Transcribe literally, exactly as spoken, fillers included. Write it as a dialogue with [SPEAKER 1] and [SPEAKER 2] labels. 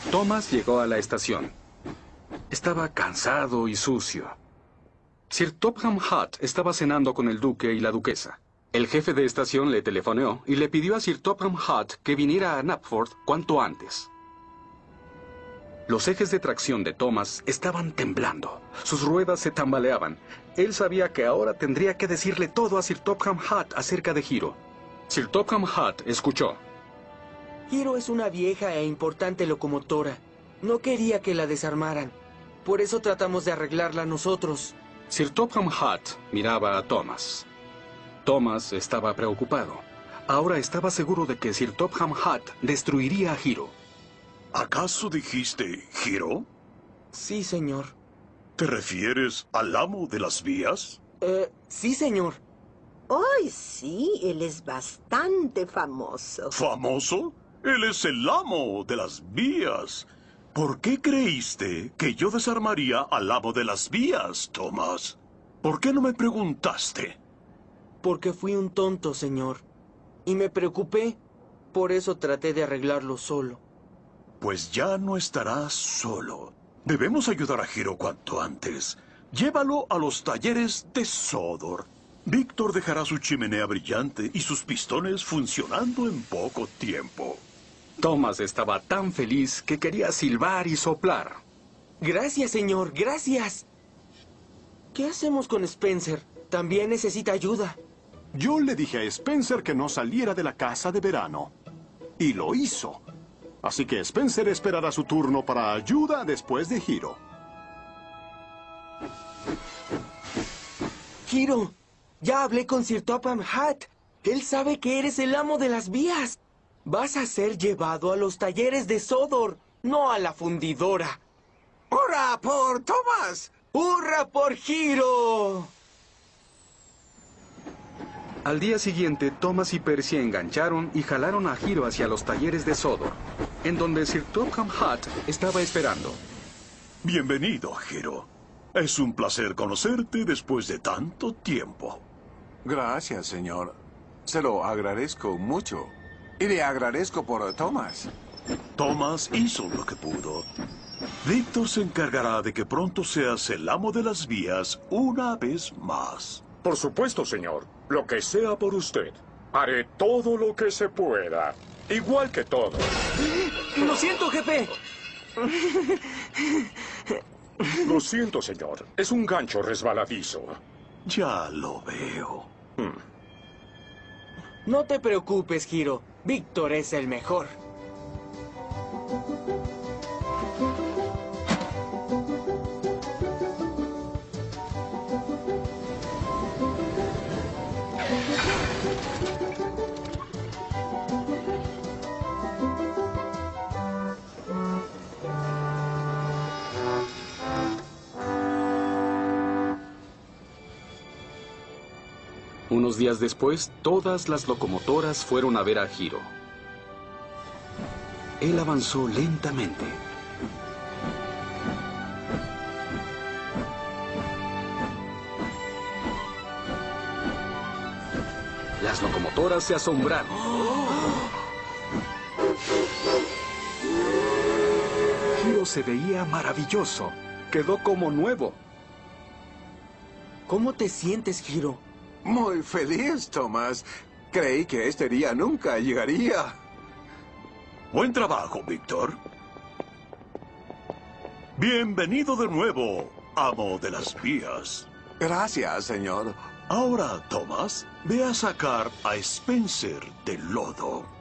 [SPEAKER 1] Thomas llegó a la estación. Estaba cansado y sucio. Sir Topham Hatt estaba cenando con el duque y la duquesa. El jefe de estación le telefoneó y le pidió a Sir Topham Hatt que viniera a Knapford cuanto antes. Los ejes de tracción de Thomas estaban temblando. Sus ruedas se tambaleaban. Él sabía que ahora tendría que decirle todo a Sir Topham Hatt acerca de Hiro. Sir Topham Hatt escuchó.
[SPEAKER 2] Hiro es una vieja e importante locomotora. No quería que la desarmaran. Por eso tratamos de arreglarla nosotros.
[SPEAKER 1] Sir Topham Hatt miraba a Thomas. Thomas estaba preocupado. Ahora estaba seguro de que Sir Topham Hatt destruiría a Hiro.
[SPEAKER 3] ¿Acaso dijiste Hiro?
[SPEAKER 2] Sí, señor.
[SPEAKER 3] ¿Te refieres al amo de las vías?
[SPEAKER 2] Eh, sí, señor.
[SPEAKER 4] ¡Ay, sí! Él es bastante famoso.
[SPEAKER 3] ¿Famoso? Él es el amo de las vías. ¿Por qué creíste que yo desarmaría al amo de las vías, Thomas? ¿Por qué no me preguntaste?
[SPEAKER 2] Porque fui un tonto, señor. Y me preocupé. Por eso traté de arreglarlo solo.
[SPEAKER 3] Pues ya no estarás solo. Debemos ayudar a Hiro cuanto antes. Llévalo a los talleres de Sodor. Víctor dejará su chimenea brillante y sus pistones funcionando en poco tiempo.
[SPEAKER 1] Thomas estaba tan feliz que quería silbar y soplar.
[SPEAKER 2] Gracias, señor, gracias. ¿Qué hacemos con Spencer? También necesita ayuda.
[SPEAKER 5] Yo le dije a Spencer que no saliera de la casa de verano. Y lo hizo. Así que Spencer esperará su turno para ayuda después de Hiro.
[SPEAKER 2] Hiro, ya hablé con Sir Topham Hatt. Él sabe que eres el amo de las vías. Vas a ser llevado a los talleres de Sodor, no a la fundidora.
[SPEAKER 6] ¡Hurra por Thomas!
[SPEAKER 2] ¡Hurra por Hiro!
[SPEAKER 1] Al día siguiente, Thomas y Percy engancharon y jalaron a Hiro hacia los talleres de Sodor, en donde Sir Topham Hatt estaba esperando.
[SPEAKER 3] Bienvenido, Hiro. Es un placer conocerte después de tanto tiempo.
[SPEAKER 6] Gracias, señor. Se lo agradezco mucho. Y le agradezco por Thomas.
[SPEAKER 3] Thomas hizo lo que pudo. Víctor se encargará de que pronto seas el amo de las vías una vez más.
[SPEAKER 7] Por supuesto, señor. Lo que sea por usted. Haré todo lo que se pueda. Igual que todo.
[SPEAKER 2] ¡Lo siento, jefe!
[SPEAKER 7] Lo siento, señor. Es un gancho resbaladizo.
[SPEAKER 3] Ya lo veo.
[SPEAKER 7] Hmm.
[SPEAKER 2] No te preocupes, Hiro. Víctor es el mejor.
[SPEAKER 1] Unos días después, todas las locomotoras fueron a ver a Hiro. Él avanzó lentamente. Las locomotoras se asombraron. Hiro se veía maravilloso. Quedó como nuevo.
[SPEAKER 2] ¿Cómo te sientes, Hiro?
[SPEAKER 6] Muy feliz, Thomas. Creí que este día nunca llegaría.
[SPEAKER 3] Buen trabajo, Víctor. Bienvenido de nuevo, amo de las vías.
[SPEAKER 6] Gracias, señor.
[SPEAKER 3] Ahora, Thomas, ve a sacar a Spencer del lodo.